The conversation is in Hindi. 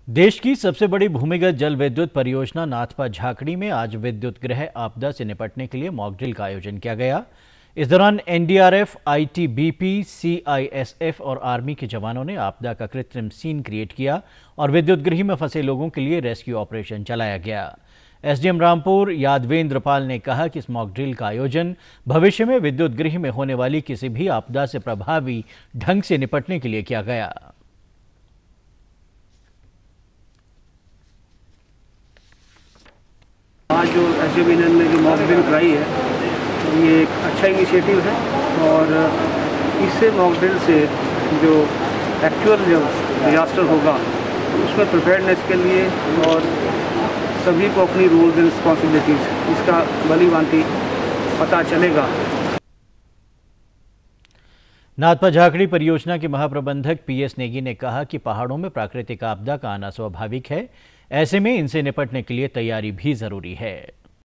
देश की सबसे बड़ी भूमिगत जल विद्युत परियोजना नाथपा झाकड़ी में आज विद्युत गृह आपदा से निपटने के लिए मॉक ड्रिल का आयोजन किया गया। इस दौरान एनडीआरएफ, आईटीबीपी, सीआईएसएफ और आर्मी के जवानों ने आपदा का कृत्रिम सीन क्रिएट किया और विद्युत गृह में फंसे लोगों के लिए रेस्क्यू ऑपरेशन चलाया गया। एसडीएम रामपुर यादवेंद्र पाल ने कहा कि इस मॉक ड्रिल का आयोजन भविष्य में विद्युत गृह में होने वाली किसी भी आपदा से प्रभावी ढंग से निपटने के लिए किया गया। आज जो एसडीएम ने जो मॉक ड्रिल कराई है, ये एक अच्छा इनिशिएटिव है और इससे मॉक ड्रिल से जो एक्चुअल जो डिजास्टर होगा उसमें प्रिपेयर्डनेस के लिए और सभी को अपनी रूल्स एंड रिस्पॉन्सिबिलिटीज़ इसका भली भांति पता चलेगा। नाथपा झाकड़ी परियोजना के महाप्रबंधक पीएस नेगी ने कहा कि पहाड़ों में प्राकृतिक आपदा का आना स्वाभाविक है। ऐसे में इनसे निपटने के लिए तैयारी भी जरूरी है।